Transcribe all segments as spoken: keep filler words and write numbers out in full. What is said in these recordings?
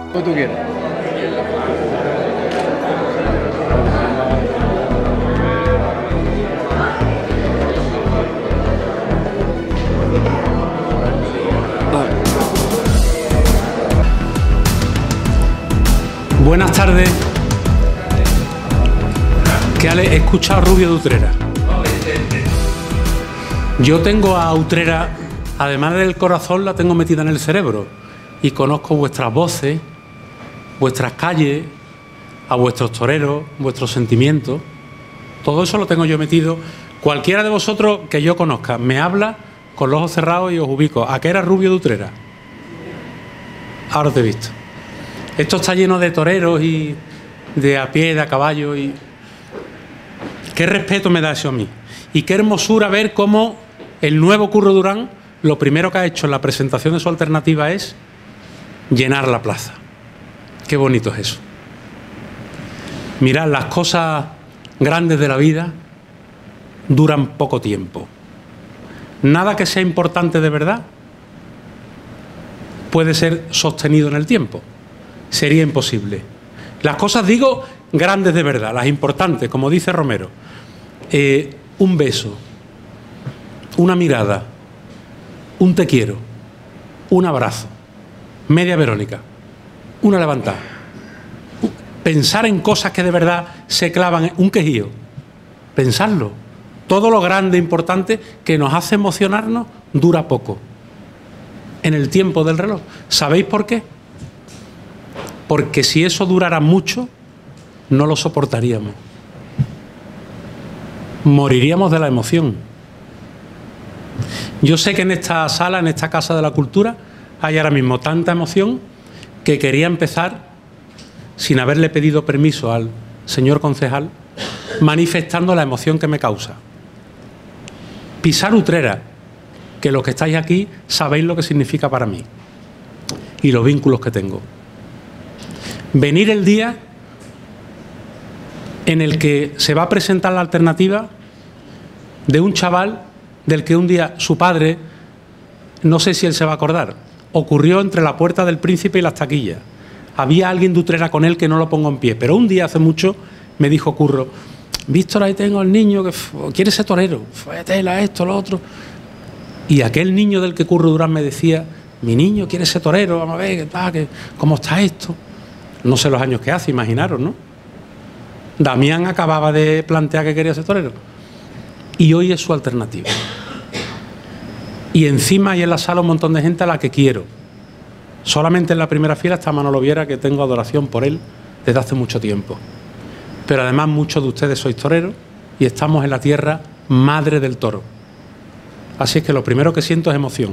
Como tú quieras. Buenas tardes. Que he escuchado a Rubio de Utrera. Yo tengo a Utrera, además del corazón, la tengo metida en el cerebro. Y conozco vuestras voces, vuestras calles, a vuestros toreros, vuestros sentimientos. Todo eso lo tengo yo metido. Cualquiera de vosotros que yo conozca me habla con los ojos cerrados y os ubico. ¿A qué era Rubio de Utrera? Ahora te he visto. Esto está lleno de toreros y de a pie, de a caballo. Y qué respeto me da eso a mí. Y qué hermosura ver cómo el nuevo Curro Durán, lo primero que ha hecho en la presentación de su alternativa es llenar la plaza. Qué bonito es eso. Mirad, las cosas grandes de la vida duran poco tiempo. Nada que sea importante de verdad puede ser sostenido en el tiempo. Sería imposible. Las cosas, digo, grandes de verdad, las importantes, como dice Romero. Eh, un beso, una mirada, un te quiero, un abrazo, media Verónica, una levantada. Pensar en cosas que de verdad se clavan, un quejío. Pensarlo. Todo lo grande, importante, que nos hace emocionarnos, dura poco. En el tiempo del reloj. ¿Sabéis por qué? Porque si eso durara mucho, no lo soportaríamos. Moriríamos de la emoción. Yo sé que en esta sala, en esta Casa de la Cultura, hay ahora mismo tanta emoción que quería empezar, sin haberle pedido permiso al señor concejal, manifestando la emoción que me causa. Pisar Utrera, que los que estáis aquí sabéis lo que significa para mí y los vínculos que tengo. Venir el día en el que se va a presentar la alternativa de un chaval del que un día su padre, no sé si él se va a acordar, ocurrió entre la Puerta del Príncipe y las taquillas. Había alguien de Utrera con él que no lo pongo en pie, pero un día hace mucho me dijo Curro: Víctor, ahí tengo al niño que quiere ser torero, fue tela, esto, lo otro. Y aquel niño del que Curro Durán me decía: mi niño quiere ser torero, vamos a ver, ¿qué, qué, ¿cómo está esto? No sé los años que hace, imaginaros, ¿no? Damián acababa de plantear que quería ser torero. Y hoy es su alternativa. Y encima hay en la sala un montón de gente a la que quiero. Solamente en la primera fila está Manolo Viera, que tengo adoración por él desde hace mucho tiempo. Pero además muchos de ustedes sois toreros y estamos en la tierra madre del toro. Así es que lo primero que siento es emoción.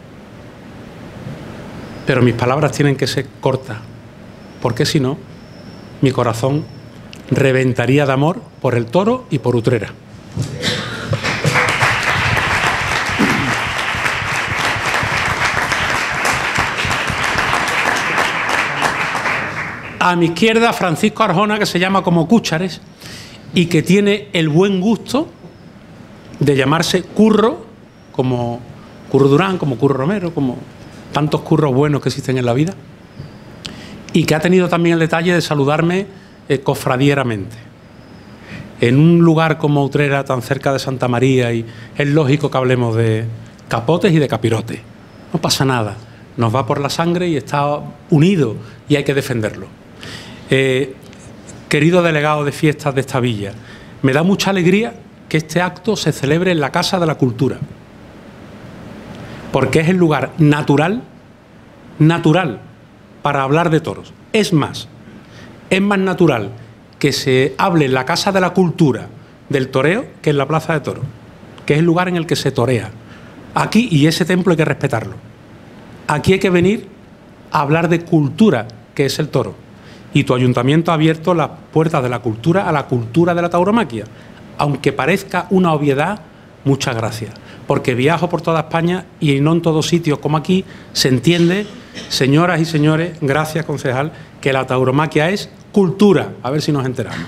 Pero mis palabras tienen que ser cortas, porque si no, mi corazón reventaría de amor por el toro y por Utrera. A mi izquierda, Francisco Arjona, que se llama como Cúchares y que tiene el buen gusto de llamarse Curro, como Curro Durán, como Curro Romero, como tantos curros buenos que existen en la vida, y que ha tenido también el detalle de saludarme eh, cofradieramente. En un lugar como Utrera, tan cerca de Santa María, y es lógico que hablemos de capotes y de capirotes. No pasa nada, nos va por la sangre y está unido y hay que defenderlo. Eh, querido delegado de fiestas de esta villa, me da mucha alegría que este acto se celebre en la Casa de la Cultura, porque es el lugar natural, natural para hablar de toros. Es más, es más natural que se hable en la Casa de la Cultura del toreo que en la Plaza de Toros, que es el lugar en el que se torea. Aquí, y ese templo hay que respetarlo, aquí hay que venir a hablar de cultura, que es el toro. Y tu ayuntamiento ha abierto las puertas de la cultura a la cultura de la tauromaquia. Aunque parezca una obviedad, muchas gracias. Porque viajo por toda España y no en todos sitios como aquí se entiende, señoras y señores, gracias concejal, que la tauromaquia es cultura. A ver si nos enteramos.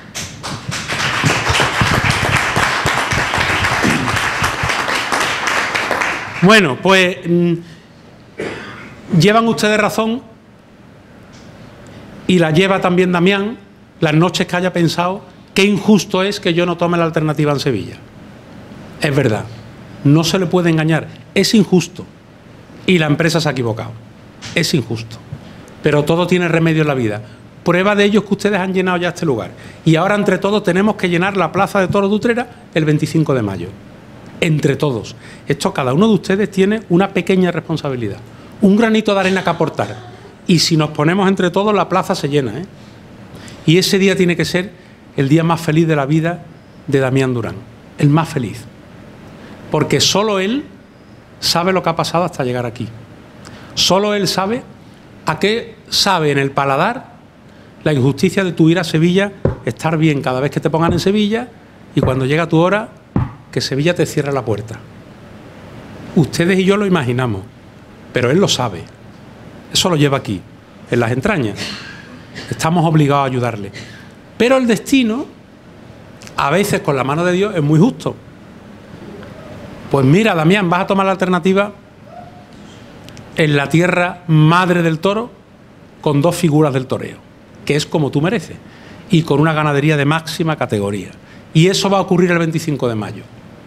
Bueno, pues mmm, llevan ustedes razón y la lleva también Damián las noches que haya pensado qué injusto es que yo no tome la alternativa en Sevilla. Es verdad, no se le puede engañar, es injusto y la empresa se ha equivocado, es injusto, pero todo tiene remedio en la vida. Prueba de ello es que ustedes han llenado ya este lugar y ahora entre todos tenemos que llenar la Plaza de Toros de Utrera el veinticinco de mayo. Entre todos. Esto, cada uno de ustedes tiene una pequeña responsabilidad, un granito de arena que aportar. Y si nos ponemos entre todos, la plaza se llena, ¿eh? Y ese día tiene que ser el día más feliz de la vida de Damián Durán. El más feliz. Porque solo él sabe lo que ha pasado hasta llegar aquí. Solo él sabe a qué sabe en el paladar la injusticia de tu ir a Sevilla, estar bien cada vez que te pongan en Sevilla y cuando llega tu hora, que Sevilla te cierra la puerta. Ustedes y yo lo imaginamos, pero él lo sabe. Eso lo lleva aquí, en las entrañas. Estamos obligados a ayudarle. Pero el destino, a veces con la mano de Dios, es muy justo. Pues mira, Damián, vas a tomar la alternativa en la tierra madre del toro con dos figuras del toreo, que es como tú mereces, y con una ganadería de máxima categoría. Y eso va a ocurrir el veinticinco de mayo.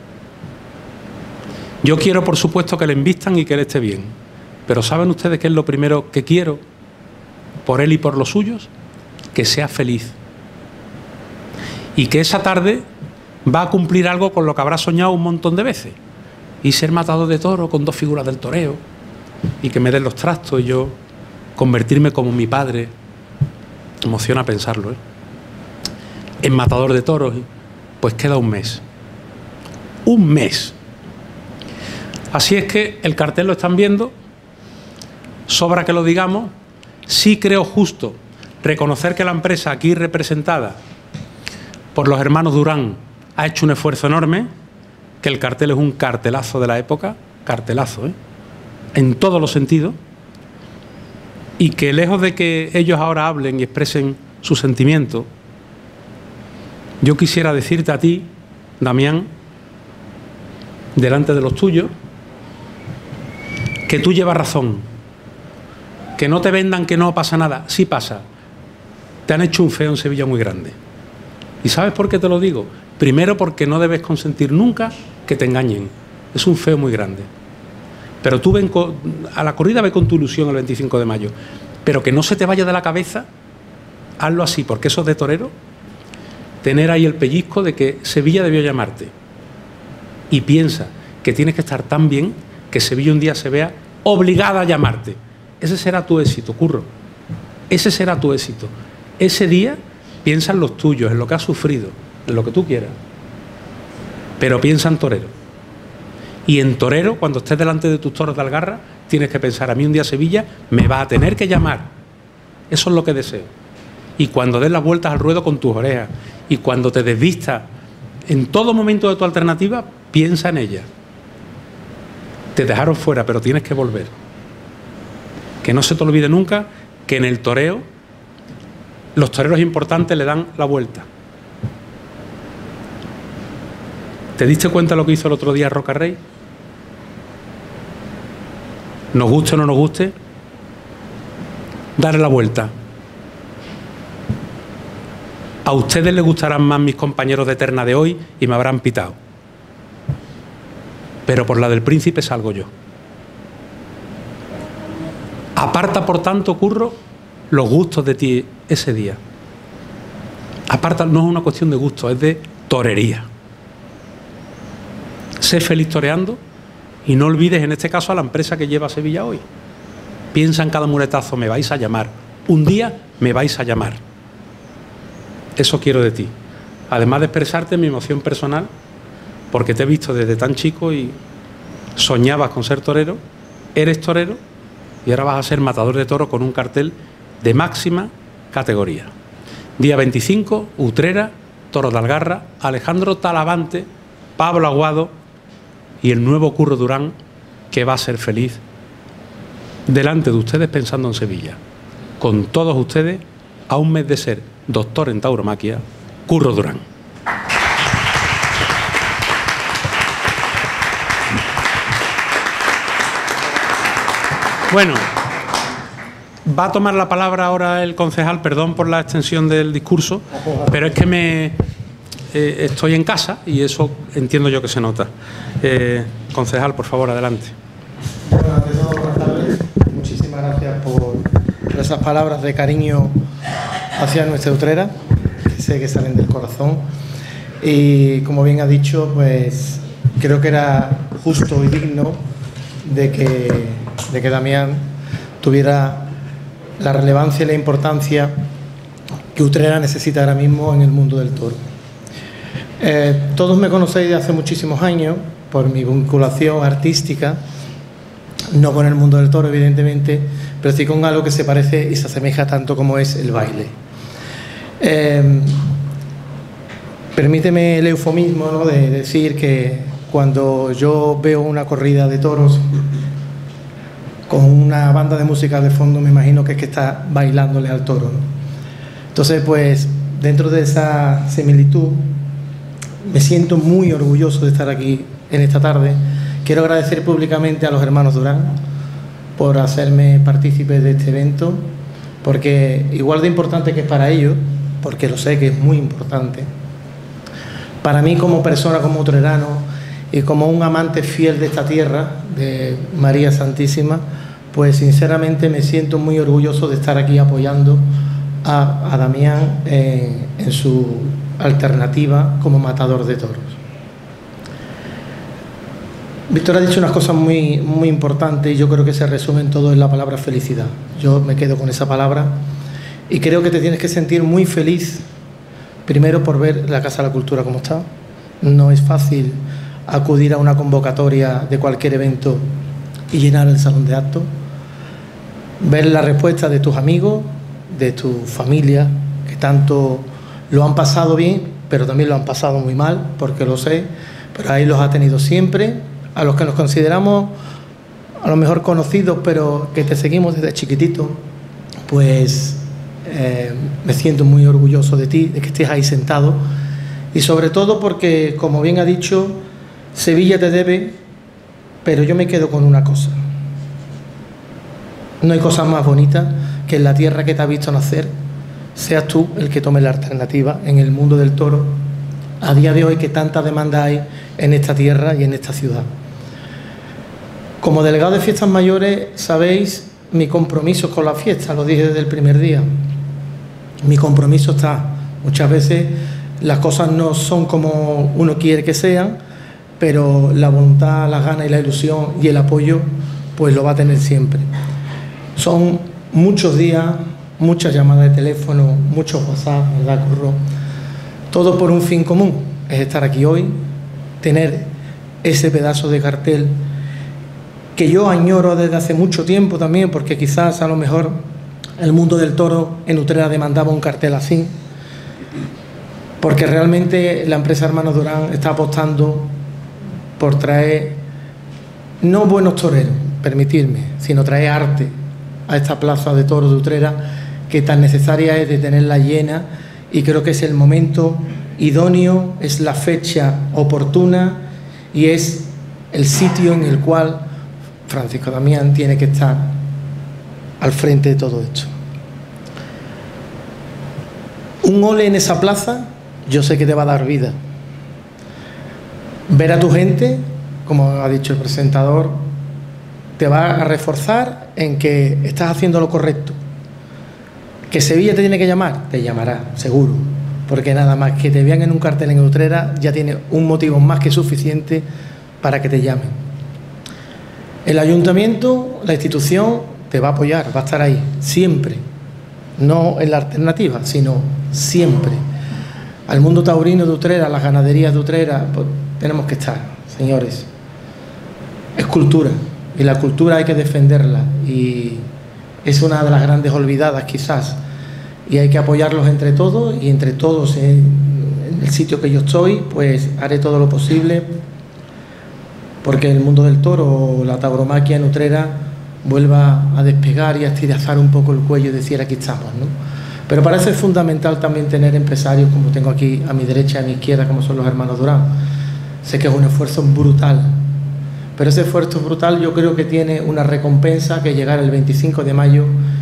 Yo quiero, por supuesto, que le invistan y que él esté bien. Pero ¿saben ustedes qué es lo primero que quiero por él y por los suyos? Que sea feliz. Y que esa tarde va a cumplir algo con lo que habrá soñado un montón de veces. Y ser matador de toro con dos figuras del toreo. Y que me den los trastos y yo convertirme como mi padre. Emociona pensarlo, ¿eh? En matador de toros. Pues queda un mes. Un mes. Así es que el cartel lo están viendo, sobra que lo digamos. Sí creo justo reconocer que la empresa aquí representada por los hermanos Durán ha hecho un esfuerzo enorme, que el cartel es un cartelazo de la época, cartelazo, ¿eh? En todos los sentidos, y que lejos de que ellos ahora hablen y expresen su sentimiento, yo quisiera decirte a ti, Damián, delante de los tuyos, que tú llevas razón, que no te vendan que no pasa nada. Sí pasa. Te han hecho un feo en Sevilla muy grande. ¿Y sabes por qué te lo digo? Primero, porque no debes consentir nunca que te engañen. Es un feo muy grande. Pero tú ven con, a la corrida ve con tu ilusión el veinticinco de mayo. Pero que no se te vaya de la cabeza, hazlo así, porque eso es de torero, tener ahí el pellizco de que Sevilla debió llamarte. Y piensa que tienes que estar tan bien que Sevilla un día se vea obligada a llamarte. Ese será tu éxito, Curro. Ese será tu éxito. Ese día piensa en los tuyos, en lo que has sufrido, en lo que tú quieras. Pero piensa en torero. Y en torero, cuando estés delante de tus toros de Algarra, tienes que pensar, a mí un día Sevilla me va a tener que llamar. Eso es lo que deseo. Y cuando des las vueltas al ruedo con tus orejas, y cuando te desvistas en todo momento de tu alternativa, piensa en ella. Te dejaron fuera, pero tienes que volver. Que no se te olvide nunca que en el toreo los toreros importantes le dan la vuelta. ¿Te diste cuenta de lo que hizo el otro día Rocarrey? Nos guste o no nos guste, darle la vuelta. A ustedes les gustarán más mis compañeros de terna de hoy y me habrán pitado. Pero por la del príncipe salgo yo. Aparta, por tanto, Curro, los gustos de ti ese día. Aparta, no es una cuestión de gusto, es de torería. Sé feliz toreando y no olvides en este caso a la empresa que lleva a Sevilla hoy. Piensa en cada muletazo, me vais a llamar. Un día me vais a llamar. Eso quiero de ti. Además de expresarte mi emoción personal, porque te he visto desde tan chico y soñabas con ser torero, eres torero y ahora vas a ser matador de toros con un cartel de máxima categoría. Día veinticinco, Utrera, Toros de Algarra, Alejandro Talavante, Pablo Aguado y el nuevo Curro Durán, que va a ser feliz delante de ustedes pensando en Sevilla. Con todos ustedes, a un mes de ser doctor en tauromaquia, Curro Durán. Bueno, Va a tomar la palabra ahora el concejal, perdón por la extensión del discurso, pero es que me eh, estoy en casa y eso entiendo yo que se nota. Eh, concejal, por favor, adelante. Bueno, ante todo, buenas tardes. Muchísimas gracias por, por esas palabras de cariño hacia nuestra Utrera, que sé que salen del corazón. Y como bien ha dicho, pues creo que era justo y digno de que, de que Damián tuviera la relevancia y la importancia que Utrera necesita ahora mismo en el mundo del toro. Eh, todos me conocéis de hace muchísimos años por mi vinculación artística, no con el mundo del toro evidentemente, pero sí con algo que se parece y se asemeja tanto como es el baile. Eh, permíteme el eufemismo, ¿no?, de decir que cuando yo veo una corrida de toros con una banda de música de fondo, me imagino que es que está bailándole al toro, ¿no? Entonces, pues, dentro de esa similitud, me siento muy orgulloso de estar aquí en esta tarde. Quiero agradecer públicamente a los hermanos Durán por hacerme partícipe de este evento, porque igual de importante que es para ellos, porque lo sé que es muy importante, para mí como persona, como utrerano, y como un amante fiel de esta tierra, de María Santísima, pues sinceramente me siento muy orgulloso de estar aquí apoyando a, a Damián en, en su alternativa como matador de toros. Víctor ha dicho unas cosas muy, muy importantes y yo creo que se resumen todo en la palabra felicidad. Yo me quedo con esa palabra y creo que te tienes que sentir muy feliz, primero por ver la Casa de la Cultura como está. No es fácil acudir a una convocatoria de cualquier evento y llenar el salón de actos, ver la respuesta de tus amigos, de tu familia, que tanto lo han pasado bien, pero también lo han pasado muy mal, porque lo sé, pero ahí los ha tenido siempre, a los que nos consideramos a lo mejor conocidos, pero que te seguimos desde chiquitito, pues eh, me siento muy orgulloso de ti, de que estés ahí sentado, y sobre todo porque, como bien ha dicho, Sevilla te debe, pero yo me quedo con una cosa. No hay cosa más bonita que en la tierra que te ha visto nacer seas tú el que tome la alternativa en el mundo del toro a día de hoy, que tanta demanda hay en esta tierra y en esta ciudad. Como delegado de Fiestas Mayores sabéis mi compromiso con la fiesta, lo dije desde el primer día. Mi compromiso está. Muchas veces las cosas no son como uno quiere que sean, pero la voluntad, las ganas y la ilusión y el apoyo pues lo va a tener siempre. Son muchos días, muchas llamadas de teléfono, muchos WhatsApp, ¿verdad, Curro? Todo por un fin común, es estar aquí hoy, tener ese pedazo de cartel que yo añoro desde hace mucho tiempo también, porque quizás a lo mejor el mundo del toro en Utrera demandaba un cartel así, porque realmente la empresa Hermanos Durán está apostando por traer no buenos toreros, permitirme, sino traer arte a esta plaza de toros de Utrera, que tan necesaria es de tenerla llena, y creo que es el momento idóneo, es la fecha oportuna y es el sitio en el cual Francisco Damián tiene que estar al frente de todo esto. Un ole en esa plaza yo sé que te va a dar vida. Ver a tu gente, como ha dicho el presentador, te va a reforzar en que estás haciendo lo correcto. ¿Que Sevilla te tiene que llamar? Te llamará, seguro, porque nada más que te vean en un cartel en Utrera ya tiene un motivo más que suficiente para que te llamen. El ayuntamiento, la institución, te va a apoyar, va a estar ahí, siempre. No en la alternativa, sino siempre. Al mundo taurino de Utrera, las ganaderías de Utrera, pues tenemos que estar, señores. Es cultura, y la cultura hay que defenderla, y es una de las grandes olvidadas quizás, y hay que apoyarlos entre todos, y entre todos en el sitio que yo estoy, pues haré todo lo posible porque el mundo del toro, la tauromaquia en Utrera, vuelva a despegar y a estilazar un poco el cuello y decir aquí estamos, ¿no? Pero para eso es fundamental también tener empresarios como tengo aquí a mi derecha y a mi izquierda, como son los hermanos Durán. Sé que es un esfuerzo brutal, pero ese esfuerzo brutal yo creo que tiene una recompensa, que llegar el veinticinco de mayo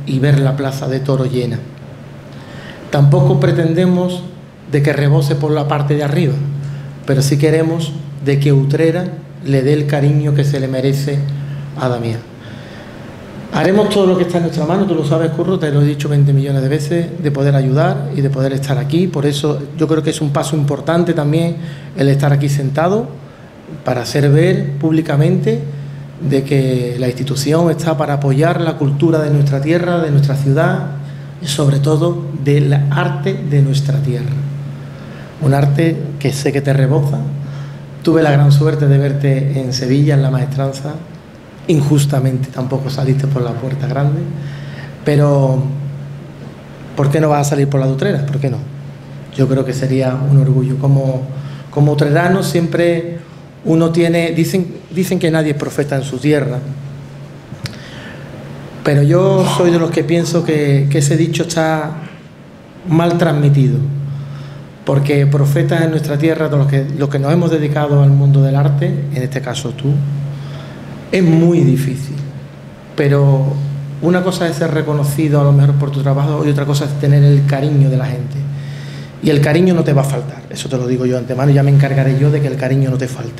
y ver la plaza de toros llena. Tampoco pretendemos de que rebose por la parte de arriba, pero sí queremos de que Utrera le dé el cariño que se le merece a Damián. Haremos todo lo que está en nuestra mano, tú lo sabes, Curro, te lo he dicho veinte millones de veces, de poder ayudar y de poder estar aquí. Por eso yo creo que es un paso importante también el estar aquí sentado, para hacer ver públicamente de que la institución está para apoyar la cultura de nuestra tierra, de nuestra ciudad y sobre todo del arte de nuestra tierra. Un arte que sé que te reboza. Tuve la gran suerte de verte en Sevilla, en la maestranza. Injustamente tampoco saliste por la puerta grande, pero ¿por qué no vas a salir por la de Utrera? ¿Por qué no? Yo creo que sería un orgullo. Como, como utrerano siempre uno tiene... Dicen, dicen que nadie es profeta en su tierra, pero yo soy de los que pienso que, que ese dicho está mal transmitido, porque profetas en nuestra tierra, de los que, los que nos hemos dedicado al mundo del arte, en este caso tú, es muy difícil, pero una cosa es ser reconocido a lo mejor por tu trabajo y otra cosa es tener el cariño de la gente. Y el cariño no te va a faltar, eso te lo digo yo de antemano, y ya me encargaré yo de que el cariño no te falte.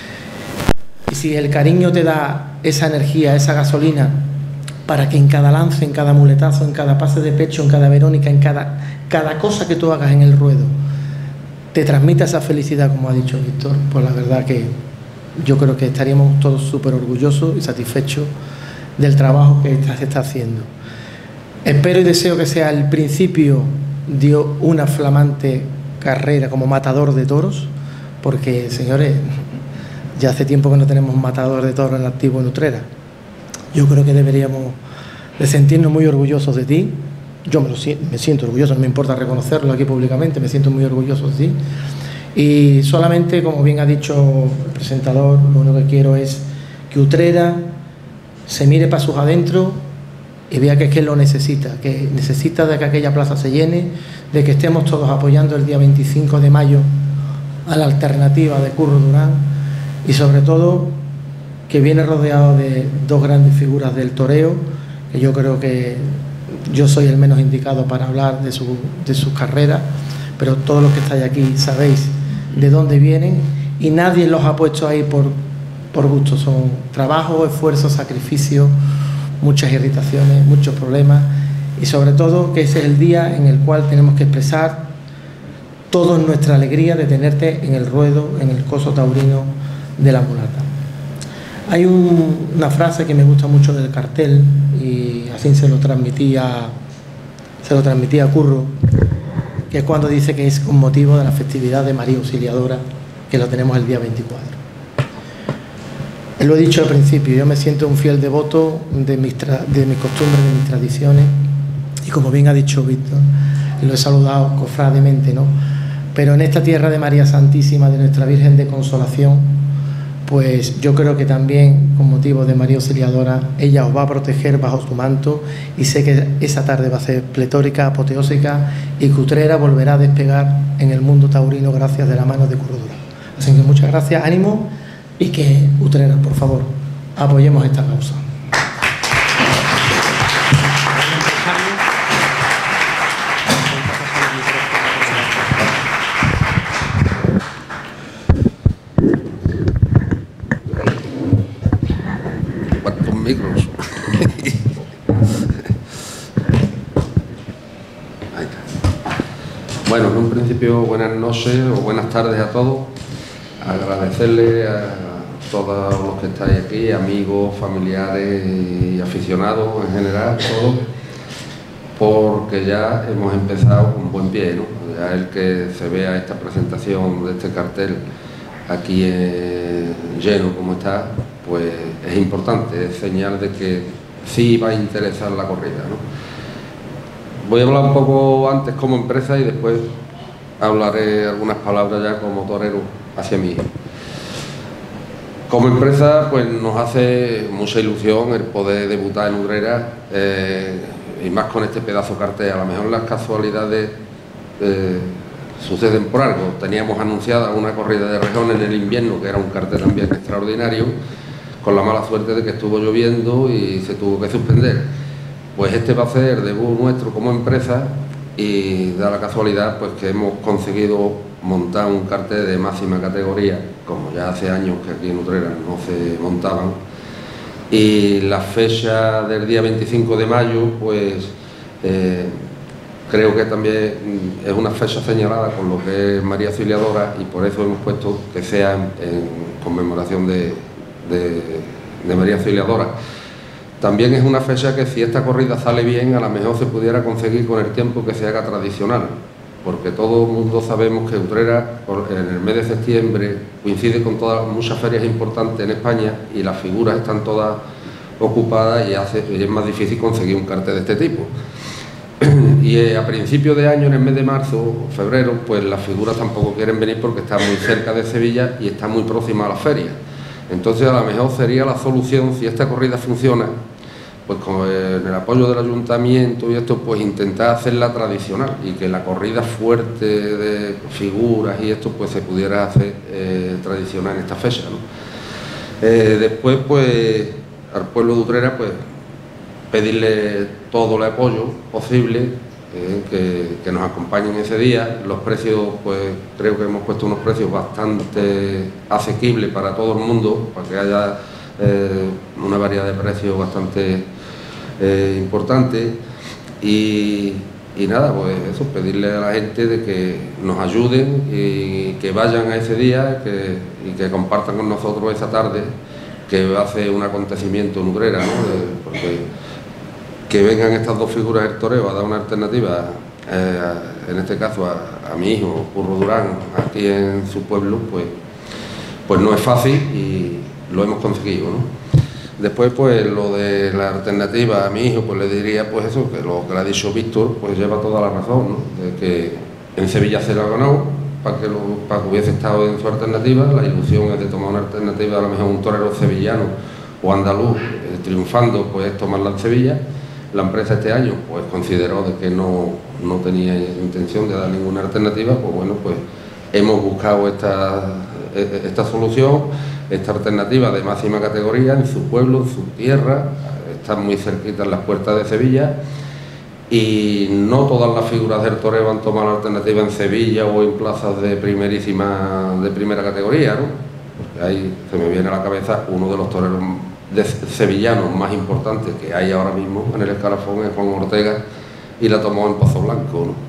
Y si el cariño te da esa energía, esa gasolina, para que en cada lance, en cada muletazo, en cada pase de pecho, en cada verónica, en cada, cada cosa que tú hagas en el ruedo, te transmita esa felicidad, como ha dicho Víctor, pues la verdad que yo creo que estaríamos todos súper orgullosos y satisfechos del trabajo que se está haciendo. Espero y deseo que sea el principio de una flamante carrera como matador de toros, porque, señores, ya hace tiempo que no tenemos matador de toros en activo en Utrera. Yo creo que deberíamos de sentirnos muy orgullosos de ti. Yo me, lo, me siento orgulloso, no me importa reconocerlo aquí públicamente, me siento muy orgulloso de ti. Y solamente, como bien ha dicho el presentador, lo único que quiero es que Utrera se mire para sus adentros y vea que es que lo necesita, que necesita de que aquella plaza se llene, de que estemos todos apoyando el día veinticinco de mayo a la alternativa de Curro Durán y sobre todo que viene rodeado de dos grandes figuras del toreo, que yo creo que yo soy el menos indicado para hablar de, su, de sus carreras, pero todos los que estáis aquí sabéis de dónde vienen y nadie los ha puesto ahí por, por gusto. Son trabajo, esfuerzo, sacrificio, muchas irritaciones, muchos problemas y sobre todo que ese es el día en el cual tenemos que expresar toda nuestra alegría de tenerte en el ruedo, en el coso taurino de la mulata. Hay un, una frase que me gusta mucho del cartel y así se lo transmitía, se lo transmitía a Curro, que es cuando dice que es con motivo de la festividad de María Auxiliadora, que lo tenemos el día veinticuatro. Lo he dicho al principio, yo me siento un fiel devoto de mis, tra de mis costumbres, de mis tradiciones, y como bien ha dicho Víctor, lo he saludado cofrademente, ¿no? Pero en esta tierra de María Santísima, de nuestra Virgen de Consolación, pues yo creo que también con motivo de María Auxiliadora ella os va a proteger bajo su manto y sé que esa tarde va a ser pletórica, apoteósica y que Utrera volverá a despegar en el mundo taurino gracias de la mano de Curro Durán. Así que muchas gracias, ánimo y que Utrera, por favor, apoyemos esta causa. Bueno, en un principio buenas noches o buenas tardes a todos. Agradecerle a todos los que estáis aquí, amigos, familiares y aficionados en general, todos, porque ya hemos empezado con buen pie, ¿no? Ya el que se vea esta presentación de este cartel aquí eh, lleno como está, pues es importante, es señal de que sí va a interesar la corrida, ¿no? Voy a hablar un poco antes como empresa y después hablaré algunas palabras ya como torero hacia mí. Como empresa, pues nos hace mucha ilusión el poder debutar en Utrera eh, y más con este pedazo de cartel. A lo mejor las casualidades eh, suceden por algo. Teníamos anunciada una corrida de rejón en el invierno, que era un cartel también extraordinario, con la mala suerte de que estuvo lloviendo y se tuvo que suspender. Pues este va a ser el debut nuestro como empresa y da la casualidad pues que hemos conseguido montar un cartel de máxima categoría, como ya hace años que aquí en Utrera no se montaban, y la fecha del día veinticinco de mayo pues eh, creo que también es una fecha señalada con lo que es María Auxiliadora, y por eso hemos puesto que sea en, en conmemoración de, de, de María Auxiliadora. También es una fecha que, si esta corrida sale bien, a lo mejor se pudiera conseguir con el tiempo que se haga tradicional, porque todo el mundo sabemos que Utrera en el mes de septiembre coincide con todas muchas ferias importantes en España y las figuras están todas ocupadas y, hace, y es más difícil conseguir un cartel de este tipo. Y eh, a principios de año, en el mes de marzo o febrero, pues las figuras tampoco quieren venir porque están muy cerca de Sevilla y están muy próximas a las ferias. Entonces, a lo mejor sería la solución, si esta corrida funciona, pues con el, el apoyo del ayuntamiento y esto, pues intentar hacerla tradicional y que la corrida fuerte de figuras y esto, pues se pudiera hacer eh, tradicional en esta fecha, ¿no? Eh, después, pues, al pueblo de Utrera, pues, pedirle todo el apoyo posible, eh, que, que nos acompañen ese día. Los precios, pues creo que hemos puesto unos precios bastante asequibles para todo el mundo, para que haya eh, una variedad de precios bastante eh, importante. Y, y nada, pues eso, pedirle a la gente de que nos ayuden y que vayan a ese día que, y que compartan con nosotros esa tarde, que va a ser un acontecimiento en Utrera, ¿no? De, porque que vengan estas dos figuras del toreo a dar una alternativa, eh, en este caso a, a mi hijo, Curro Durán, aquí en su pueblo, pues, pues no es fácil y lo hemos conseguido, ¿no? Después, pues lo de la alternativa a mi hijo, pues le diría pues eso, que lo que le ha dicho Víctor, pues lleva toda la razón, ¿no? De que en Sevilla se lo ha ganado, para que, lo, para que hubiese estado en su alternativa. La ilusión es de tomar una alternativa, a lo mejor un torero sevillano o andaluz, eh, triunfando, pues tomarla en Sevilla. La empresa este año pues consideró de que no, no tenía intención de dar ninguna alternativa, pues bueno, pues hemos buscado esta, esta solución, esta alternativa de máxima categoría en su pueblo, en su tierra, están muy cerquitas las puertas de Sevilla, y no todas las figuras del toreo han tomado la alternativa en Sevilla o en plazas de primerísima, de primera categoría, ¿no? Porque ahí se me viene a la cabeza uno de los toreros de sevillanos más importantes que hay ahora mismo en el escalafón, es Juan Ortega, y la tomó en Pozo Blanco, ¿no?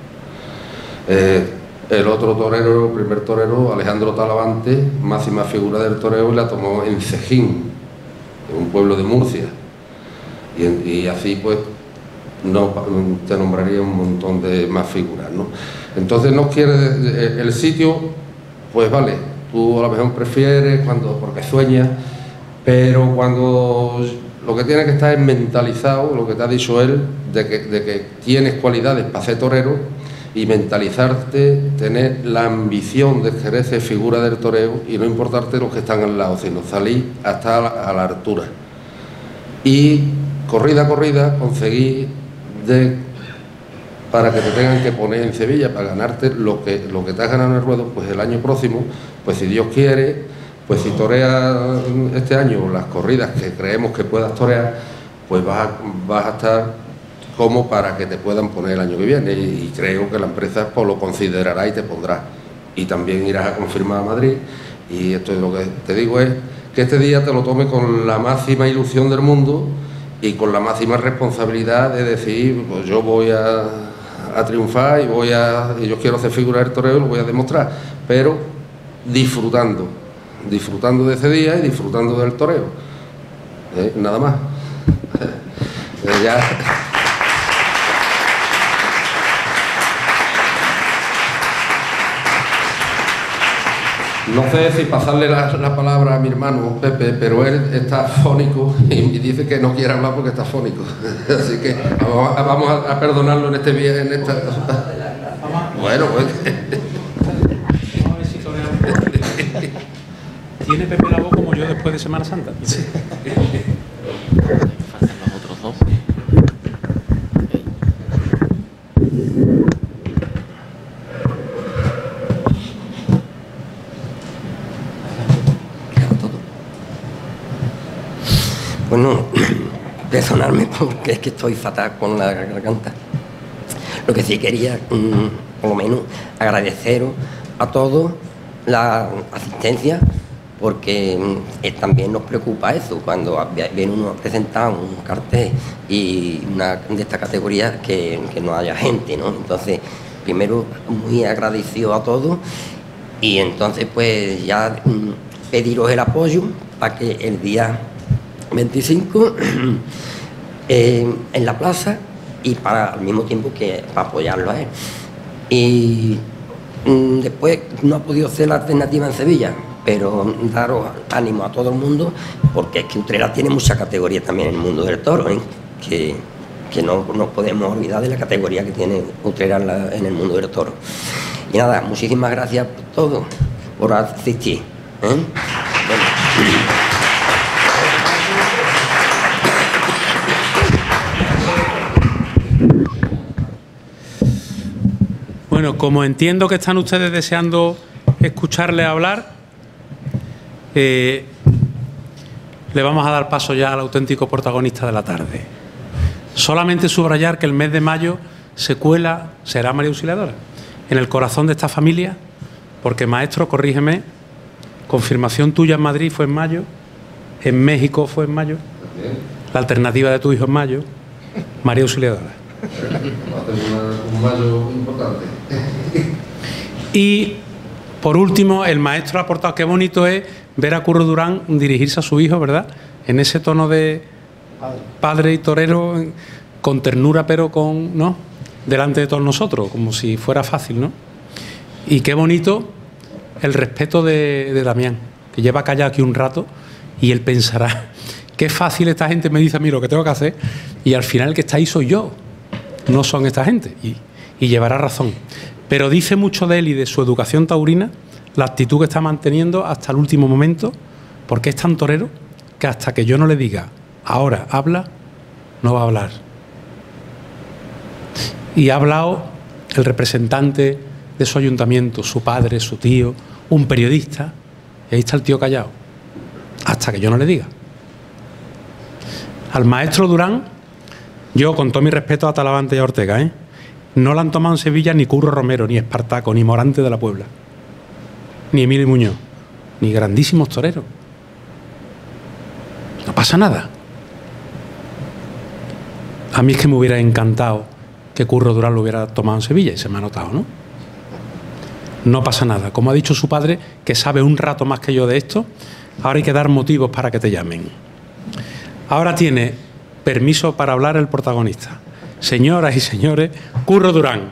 Eh, el otro torero, el primer torero, Alejandro Talavante, máxima figura del toreo, y la tomó en Cejín, en un pueblo de Murcia, y, y así pues no te nombraría un montón de más figuras, ¿no? Entonces no quiere el sitio, pues vale, tú a lo mejor prefieres cuando porque sueñas, pero cuando lo que tiene que estar es mentalizado, lo que te ha dicho él, de que, de que tienes cualidades para ser torero, y mentalizarte, tener la ambición de querer ser figura del toreo y no importarte los que están al lado, sino salir hasta a la, a la altura. Y corrida a corrida conseguir de, para que te tengan que poner en Sevilla para ganarte lo que, lo que te has ganado en el ruedo, pues el año próximo, pues si Dios quiere, pues si toreas este año las corridas que creemos que puedas torear, pues vas a, vas a estar como para que te puedan poner el año que viene, y, y creo que la empresa pues lo considerará y te pondrá. Y también irás a confirmar a Madrid, y esto es lo que te digo, es que este día te lo tome con la máxima ilusión del mundo y con la máxima responsabilidad de decir, pues yo voy a, a triunfar y voy a, y yo quiero hacer figura del toreo y lo voy a demostrar, pero disfrutando. disfrutando de ese día y disfrutando del toreo, ¿eh? Nada más. eh, ya. No sé si pasarle la, la palabra a mi hermano Pepe, pero él está afónico y dice que no quiere hablar porque está afónico. Así que vamos a, vamos a perdonarlo en este viaje, en esta. Bueno, pues. ¿Tiene Pepe la voz como yo después de Semana Santa? Sí. Faltan los otros dos. Bueno, perdonadme porque es que estoy fatal con la garganta. Lo que sí quería, mmm, por lo menos, agradeceros a todos la asistencia, porque eh, también nos preocupa eso, cuando viene uno a presentar un cartel y una de esta categoría que, que no haya gente, ¿no? Entonces, primero, muy agradecido a todos, y entonces pues ya mmm, pediros el apoyo para que el día veinticinco eh, en la plaza, y para al mismo tiempo que para apoyarlo a él. Y mmm, después no ha podido ser la alternativa en Sevilla, pero daros ánimo a todo el mundo, porque es que Utrera tiene mucha categoría también en el mundo del toro, ¿eh? que, que no nos podemos olvidar de la categoría que tiene Utrera en, la, en el mundo del toro. Y nada, muchísimas gracias por todo, por asistir. ¿eh? Bueno. Bueno, como entiendo que están ustedes deseando escucharle hablar, eh, le vamos a dar paso ya al auténtico protagonista de la tarde. Solamente subrayar que el mes de mayo se cuela, será María Auxiliadora, en el corazón de esta familia, porque, maestro, corrígeme, confirmación tuya en Madrid fue en mayo, en México fue en mayo, la alternativa de tu hijo en mayo, María Auxiliadora. Un mayo importante. Y por último, el maestro ha aportado, qué bonito es ver a Curro Durán dirigirse a su hijo, ¿verdad? En ese tono de padre y torero, con ternura, pero con, ¿no?, delante de todos nosotros, como si fuera fácil, ¿no? Y qué bonito el respeto de, de Damián, que lleva callado aquí un rato, y él pensará, qué fácil esta gente me dice a mí lo que tengo que hacer, y al final el que está ahí soy yo, no son esta gente, y, y llevará razón. Pero dice mucho de él y de su educación taurina la actitud que está manteniendo hasta el último momento, porque es tan torero que hasta que yo no le diga ahora habla, no va a hablar. Y ha hablado el representante de su ayuntamiento, su padre, su tío, un periodista, y ahí está el tío callado, hasta que yo no le diga. Al maestro Durán, yo, con todo mi respeto a Talavante y a Ortega, ¿eh?, no la han tomado en Sevilla ni Curro Romero, ni Espartaco, ni Morante de la Puebla, ni Emilio Muñoz, ni grandísimos toreros. No pasa nada. A mí es que me hubiera encantado que Curro Durán lo hubiera tomado en Sevilla, y se me ha notado, ¿no? No pasa nada. Como ha dicho su padre, que sabe un rato más que yo de esto, ahora hay que dar motivos para que te llamen. Ahora tiene permiso para hablar el protagonista. Señoras y señores, Curro Durán.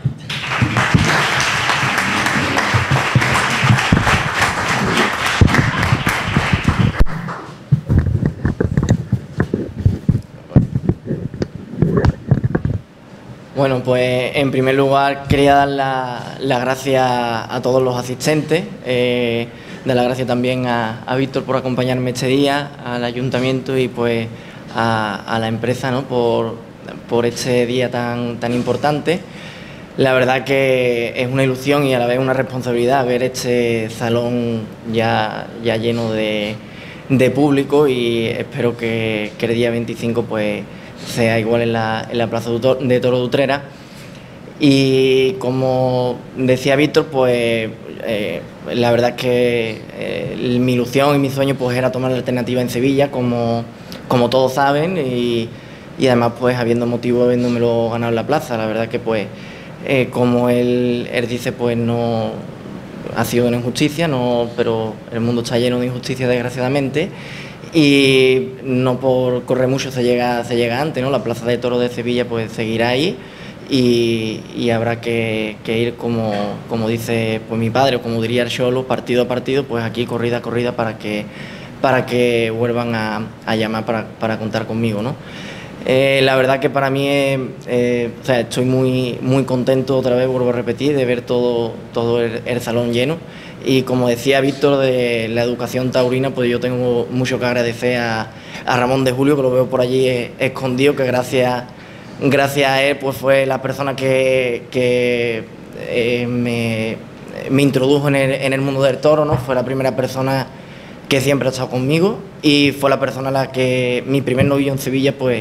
Bueno, pues en primer lugar quería dar las la gracias a todos los asistentes, eh, dar las gracias también a, a Víctor por acompañarme este día, al ayuntamiento y pues a, a la empresa, ¿no?, por, por este día tan, tan importante. La verdad que es una ilusión y a la vez una responsabilidad ver este salón ya, ya lleno de, de público, y espero que, que el día veinticinco pues sea igual en la, en la Plaza de Toros de Utrera. Y como decía Víctor, pues eh, la verdad es que eh, mi ilusión y mi sueño pues era tomar la alternativa en Sevilla, como, como todos saben, y, y además pues habiendo motivo, habiéndomelo ganado en la plaza. La verdad que pues eh, como él, él dice, pues no ha sido una injusticia, no, pero el mundo está lleno de injusticia, desgraciadamente, y no por correr mucho se llega, se llega antes, ¿no? La Plaza de Toros de Sevilla pues seguirá ahí, y, y habrá que, que ir, como, como dice pues mi padre, o como diría el Xolo, partido a partido, pues aquí corrida a corrida, para que, para que vuelvan a, a llamar para, para contar conmigo, ¿no? Eh, la verdad que para mí es, eh, o sea, estoy muy, muy contento, otra vez vuelvo a repetir, de ver todo, todo el, el salón lleno. Y como decía Víctor, de la educación taurina, pues yo tengo mucho que agradecer a, a Ramón de Julio, que lo veo por allí escondido, que gracias, gracias a él pues fue la persona que, que eh, me, me introdujo en el, en el mundo del toro, ¿no? Fue la primera persona que siempre ha estado conmigo, y fue la persona a la que mi primer novillo en Sevilla pues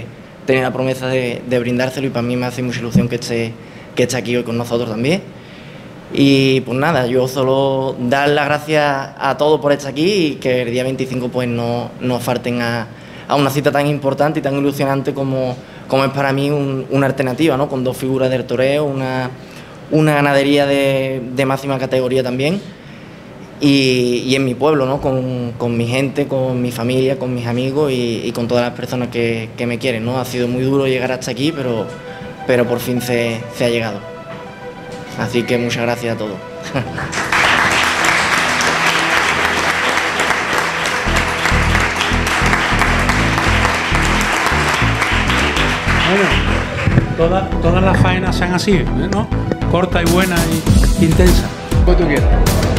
tenía la promesa de, de brindárselo y para mí me hace mucha ilusión que esté, que esté aquí hoy con nosotros también. Y pues nada, yo solo dar las gracias a todos por estar aquí y que el día veinticinco pues no nos falten a, a una cita tan importante y tan ilusionante como, como es para mí un, una alternativa, ¿no? Con dos figuras del toreo, una, una ganadería de, de máxima categoría también y, y en mi pueblo, ¿no? Con, con mi gente, con mi familia, con mis amigos y, y con todas las personas que, que me quieren, ¿no? Ha sido muy duro llegar hasta aquí, pero, pero por fin se, se ha llegado. Así que muchas gracias a todos. Bueno, todas, todas las faenas sean así, ¿no? Corta y buena y intensa. Como tú quieras.